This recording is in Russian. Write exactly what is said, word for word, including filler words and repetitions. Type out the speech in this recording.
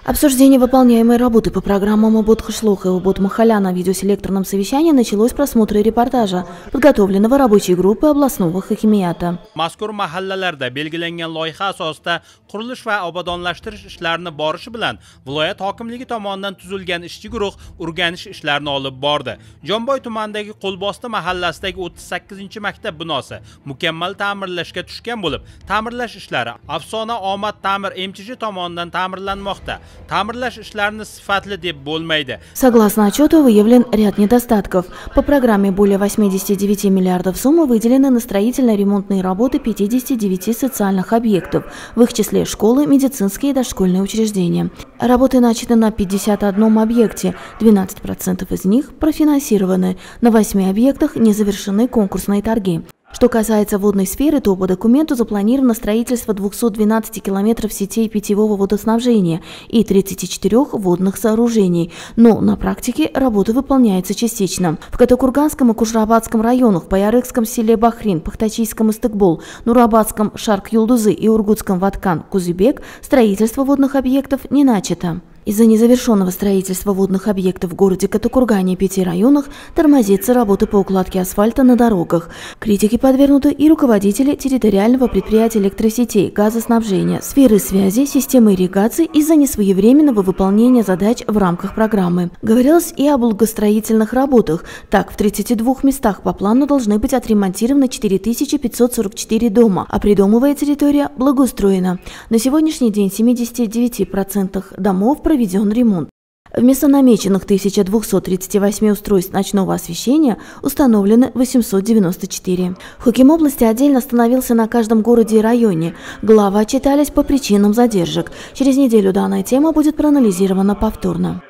Обсуждение выполняемой работы по программам Обод-Кышлок и Обод-Махаля на видеоселекторном совещании началось с просмотра репортажа, подготовленного рабочей группой областного хакимията. Mazkur mahallalarda belgilangan loyiha asosida qurilish va obodonlashtirish ishlarini borishi bilan viloyat hokimligi tomonidan tuzilgan ishchi guruh o'rganish ishlarini olib bordi. Jomboy tumanidagi Qo'lbosti mahallasidagi o'ttiz sakkizinchi maktab binosi mukammal ta'mirlashga tushgan bo'lib, ta'mirlash ishlari Afsona Omad ta'mir M T J tomonidan ta'mirlanmoqda. Ta'mirlash ishlarini sifatli deb bo'lmaydi. Согласно отчету, выявлен ряд недостатков. По программе более восьмидесяти девяти миллиардов суммы выделены на строительно-ремонтные работы пятидесяти девяти социальных объектов, в их числе школы, медицинские и дошкольные учреждения. Работы начаты на пятидесяти одном объекте, двенадцать процентов из них профинансированы, на восьми объектах не завершены конкурсные торги. Что касается водной сферы, то по документу запланировано строительство двухсот двенадцати километров сетей питьевого водоснабжения и тридцати четырёх водных сооружений, но на практике работы выполняются частично. В Катакурганском и Кушрабадском районах, Паярыкском селе Бахрин, Пахтачийском Истыкбол, Нурабадском Шарк-Юлдузы и Ургутском Ваткан-Кузыбек строительство водных объектов не начато. Из-за незавершенного строительства водных объектов в городе Катакургане и пяти районах тормозится работа по укладке асфальта на дорогах. Критике подвергнуты и руководители территориального предприятия электросетей, газоснабжения, сферы связи, системы ирригации из-за несвоевременного выполнения задач в рамках программы. Говорилось и об благостроительных работах. Так, в тридцати двух местах по плану должны быть отремонтированы четыре тысячи пятьсот сорок четыре дома, а придомовая территория благоустроена. На сегодняшний день в семидесяти девяти процентах домов проведен ремонт. Вместо намеченных тысячи двухсот тридцати восьми устройств ночного освещения установлены восемьсот девяносто четыре. Хоким области отдельно остановился на каждом городе и районе. Главы отчитались по причинам задержек. Через неделю данная тема будет проанализирована повторно.